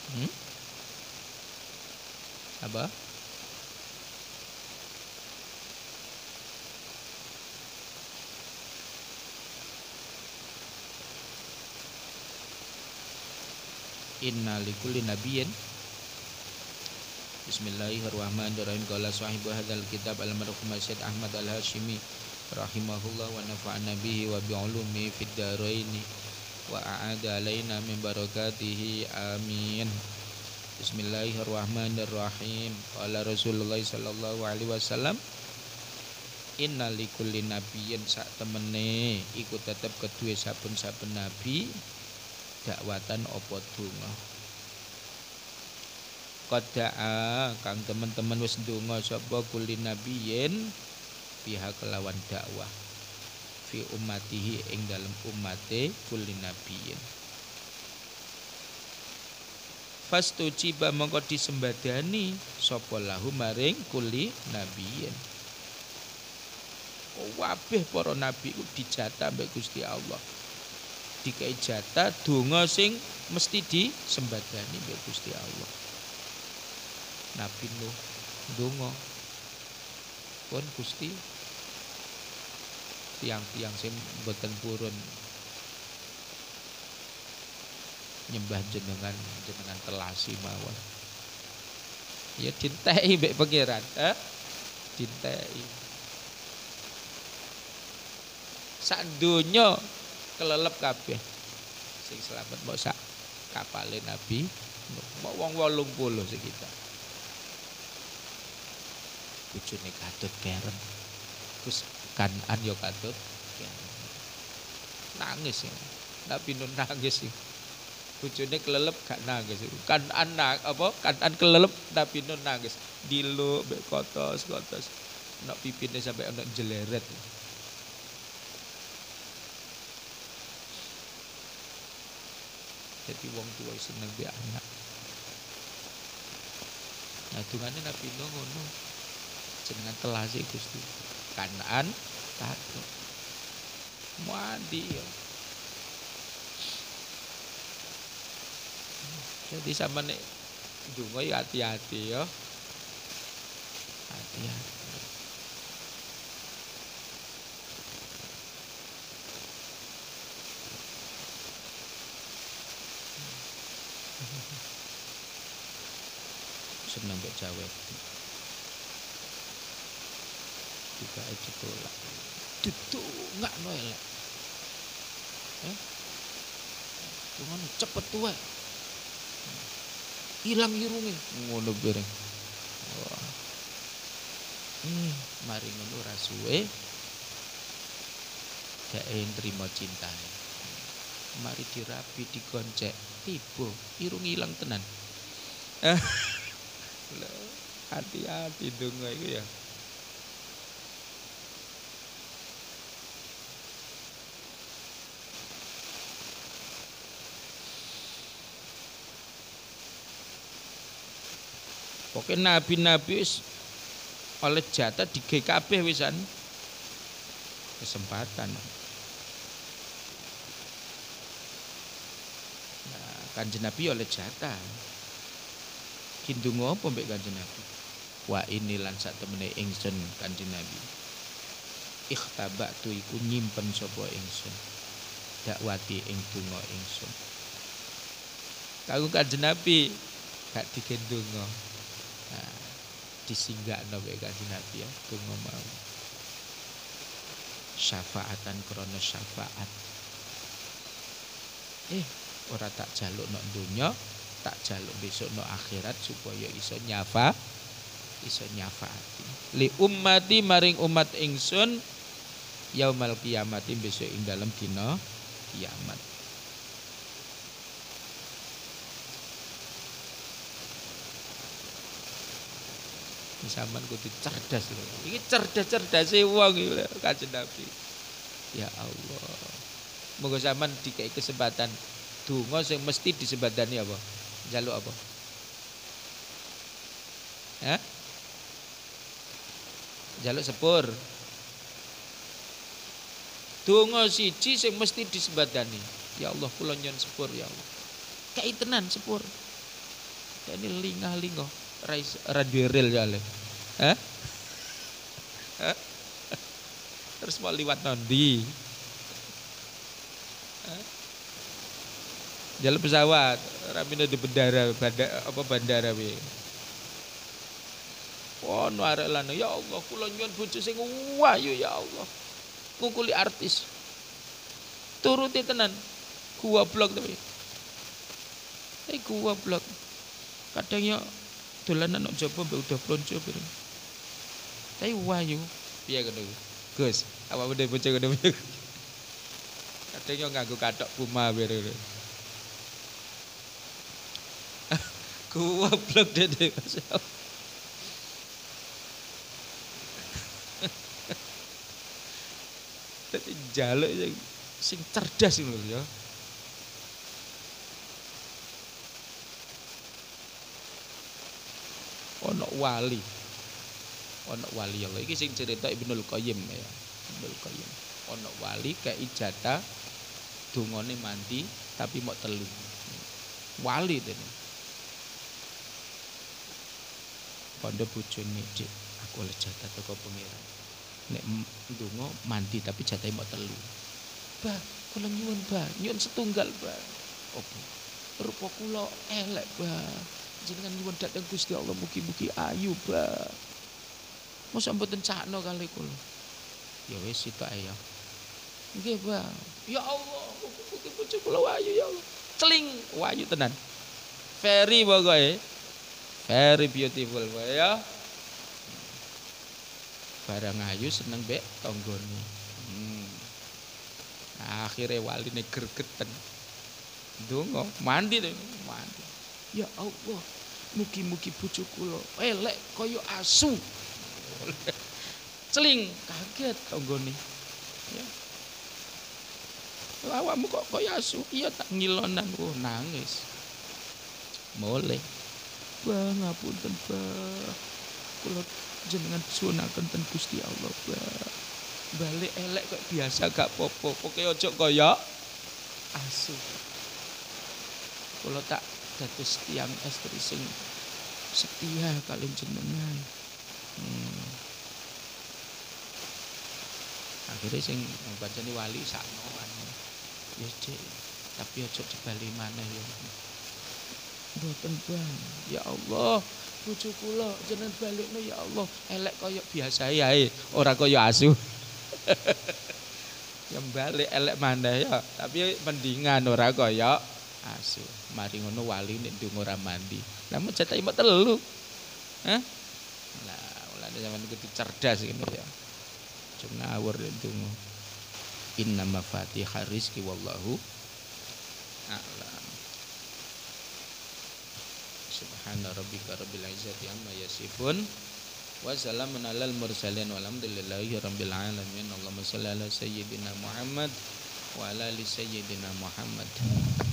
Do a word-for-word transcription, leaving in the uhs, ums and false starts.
Hmm? Apa? Inna likulli nabiyyin. Bismillahirrahmanirrahim. Qala sahibu hadzal kitab al-marhum Syekh Ahmad Al-Hashimi rahimahullah wa nafa'ana bihi wa bi ulumi fid dharain wa a'ada alaina min barakatihi amin. Bismillahirrahmanirrahim. Qala Rasulullah sallallahu alaihi wasallam, inna likulli nabiyyin sak temene iku tetep kedue saben-saben nabi dakwatan apa donga. Qada'a kang teman-teman wis ndonga sapa kulli nabiyyin pihak kelawan dakwah fi ummatihi ing dalem ummate kulli nabiyyin. Fastujiba mongko disembadani sapa lahu maring kulli nabiyyin. Kabeh para nabi ku dijatah mbek Gusti Allah. Dikai jatah donga sing mesti disembadani mbek Gusti Allah. Nabi Nuh donga pun Gusti tiang-tiang sing boten purun nyembah jenengan jenengan telasi mawon. Ya dinteki mbek pangeran, eh? Dinteki. Sak donya kelelep kabeh. Sing selamat mbok sak kapale Nabi, mbok wong wolung puluh sekitar. Bojone katut keren. Terus Kanan yo katut keren. Nangis ya. Nabi Nuh nangis ya. Bojone kelelep gak nangis. Kanan nak apa? Kanan kelelep Nabi Nuh nangis. Diluk mbek kotos-kotos. Nek pipine sampai ana jeleret. Jadi wong tua seneng be anak. Nah dungane Nabi Nuh ngono. Jenengan telasi Gusti. Kanan takut. Mandi ya. Jadi sama nek donga ya hati-hati ya. Hati-hati. Seneng mbek cawet. Juga itu tolak. Didongakno elek. Eh? Cuman cepet tuwe. Hilang irunge ngono bareng. Wah. Hmm, mari ngono ra suwe. Dhek nrimo cintae. Mari dirapi digoncek, tiba irung hilang tenan. Hati-hati donga iku ya. Pokoke nabi-nabi wis oleh jatah di G K B wisan kesempatan. Nah, Kanjeng Nabi oleh jatah. Kindungo apa mbek Kanjeng Nabi? Wa inilan sak temene ingsun Kanjeng Nabi. Ikhtabatu iku nyimpen sapa ingsun. Dakwati ing donga ingsun. Kanggo Kanjeng Nabi gak digendonga. Nah, disinggakno mbek Kanjeng Nabi ya, donga mau. Syafaatan krana syafaat. Eh, ora tak jaluk nok donya, tak jaluk besok no akhirat supaya iso nyafa iso nyafaati li ummati maring umat ingsun yaumal kiamati besok ing dalem dina kiamat. Sampeyan kudu cerdas lho. Iki cerdas-cerdase wong iki lho Kanjeng Nabi. Ya Allah. Moga sampean dikai kesempatan donga sing mesti disembadani apa? Jaluk apa? Hah? Jaluk sepur. Donga siji sing mesti disembadani. Ya Allah kula nyuwun sepur ya Allah. Kai tenan sepur. Ini lingah-lingah ora duwe ril ya le. Hah? Hah? Terus mau liwat nondi? Hah? Jalan pesawat, ramine di bandara, bandara apa bandara piye? Ono arek lanang, ya Allah, kula nyuwun bojo sing wayu ya Allah. Ngungkuli artis. Turuti tenan. Gua blok tapi. Eh gua blok. Kadang ya dolanan nang jaba mbek udah plonco pirang. Tapi wayu, piye ngono iki? Gus, apa benda bojo ngono piye? Kadang yo nganggo kathok puma pirang. Gua blok dede. Dadi jaluk sing cerdas lho ya. Ono wali. Ono wali Allah iki sing cerita Ibnul Qayyim ya. Ibnul Qayyim. Ono wali kei jatah dungane mandi tapi mau telu. Wali dene. Kondo bojone Dik, aku oleh jatah teko pangeran. Nek ndonga mandi tapi jatahe mau telu. Bah, kula nyuwun, Bah, nyuwun setunggal, Bah. Opo? Rupa kula elek, Bah. Jenengan nyuwun dhateng Gusti Allah mugi-mugi ayu, Bah. Mosok mboten sakno kali kula. Ya wis sitok ae ya. Nggih, Bah. Ya Allah, mugi-mugi bojo kula ayu ya Allah. Celing, ayu tenan. Very pokoke. Very beautiful, Bah ya. Barang ayu seneng mbek tanggane. Hmm. Akhirnya wali ini gergeten. Ndonga mandi deh, mandi. Ya Allah, mugi-mugi bojo kula elek kaya asu. Celing, kaget tanggane. Ya. Awakmu kok kaya asu? Iya tak ngilonan, oh nangis. Mulai. Bah, ngapunten, Bah. Kula jenengan sunaken ten Gusti Allah, Bah. Balik elek kok biasa gak popo. Pokoke aja kaya asu. Kula tak dados tiyang estri sing setia kalian jenengan. Hmm. Akhirnya sing pancene wali sakno anu. Ya Dik, tapi aja dibali maneh ya. Mboten, Bang. Ya Allah, bojo kula jenengan balikno ya Allah. Elek kaya biasa ae, ora kaya asu. Ya balik elek maneh ya, tapi mendingan ora kaya asu. Mari ngono wali nek ndonga ora mandi. Lah mau jatahe mok telu. Hah? Lah, ulane sampean kudu cerdas ngene ya. Aja ngawur nek ndonga. Inna mafatihar rizqi wallahu a'lam. Subhana rabbika rabbil izzati amma yasifun. Wa salamun alal mursalin walhamdulillahi rabbil alamin. Allahumma shalli ala sayyidina Muhammad wa ala ali sayyidina Muhammad.